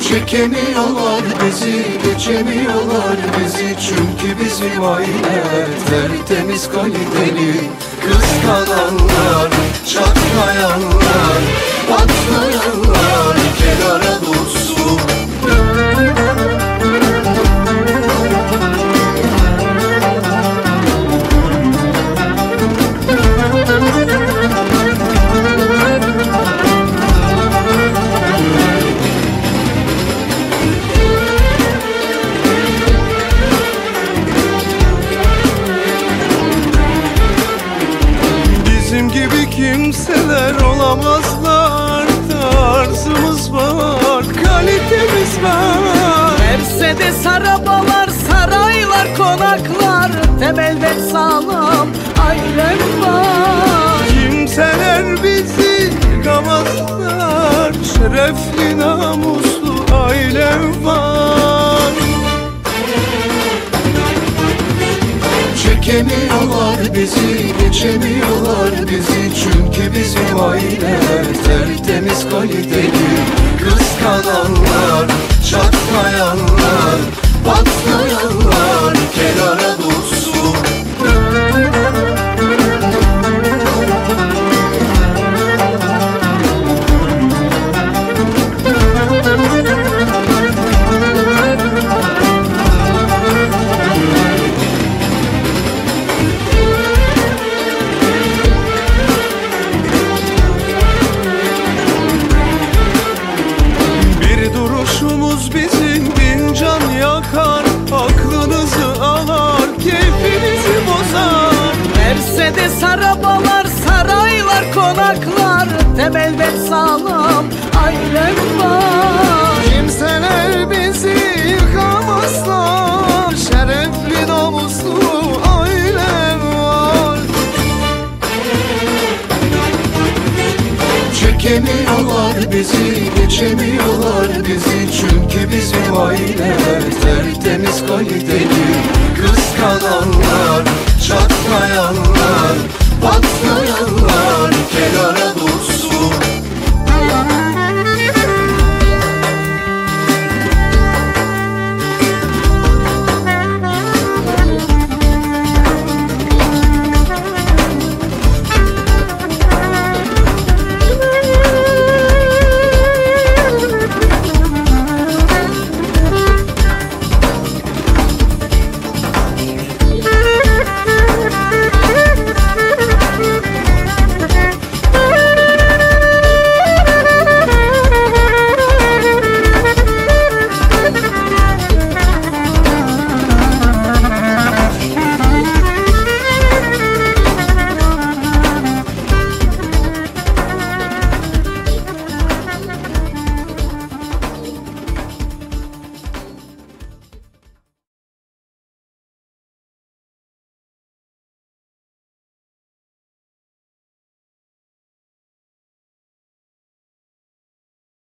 Çekemiyorlar bizi, geçemiyorlar bizi. Çünkü bizim aile tertemiz kaliteli. Kıskananlar, çatlayanlar, patlayanlar kenara dursun. Bizim gibi kimseler olamazlar. Tarzımız var, kalitemiz var. Mercedes arabalar, saraylar, konaklar, temelden sağlam ailem var. Kimseler bizi yıkamazlar. Şerefli namuslu ailem var. Çekemiyorlar bizi, geçemiyorlar bizi. Çünkü bizim aile tertemiz kaliteli. Kıskananlar, çatlayanlar, patlayanlar kenara dursun. Bizim bin can yakar, aklınızı alar, keyfinizi bozar. Mercedes arabalar, saraylar, konaklar, temelden sağlam ailem var. Kimseler bizi yıkamazlar. Şerefli namuslu ailem var. Çekemiyorlar bizi, geçemiyorlar bizi. Çünkü bizim aile tertemiz kaliteli. Kıskananlar, çatlayanlar, patlayanlar